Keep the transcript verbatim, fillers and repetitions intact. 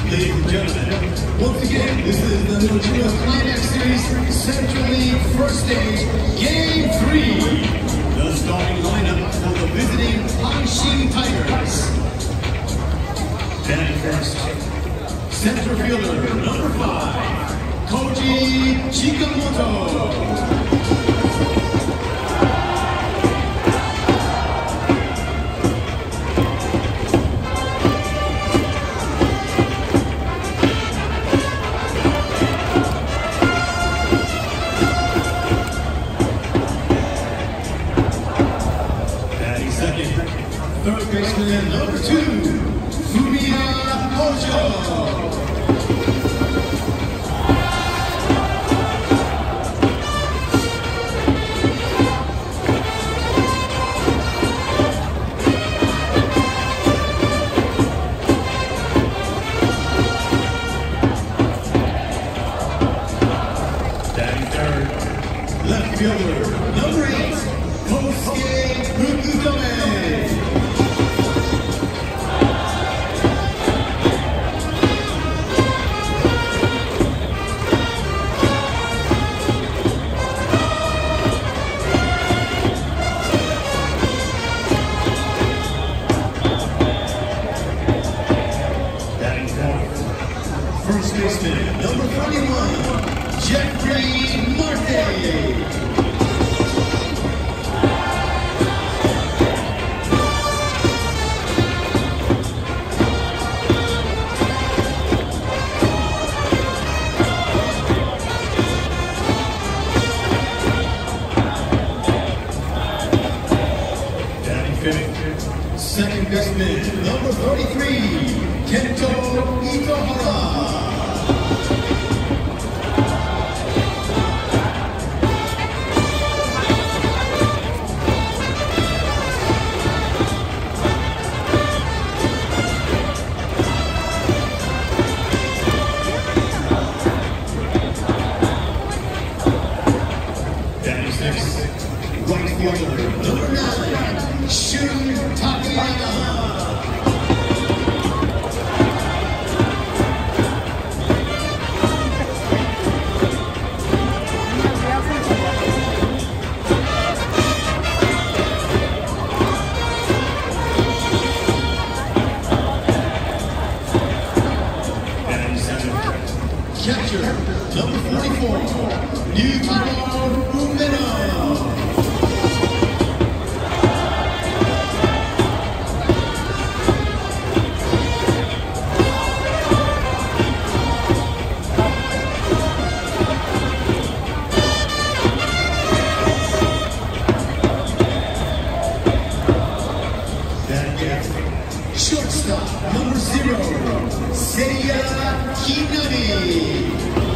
Ladies and gentlemen, once again, this is the Nojima Climax Series Central League First Stage, Game three. The starting lineup for the visiting Hanshin Tigers. Batting first, center fielder number five, Koji Chikamoto. Third baseman number two, Fumiya Kojo. Batting third, left fielder number eight, Kosuke Fukutome. First baseman, number thirty-one, Jeffrey Marte. Batting fifth, second baseman, number thirty-three, Kento Itohara. Batting sixth, right fielder number nine, Shun Takayama. Catcher, number forty-four, Yukino Umeno. Shortstop, number zero, Seiya Hinami.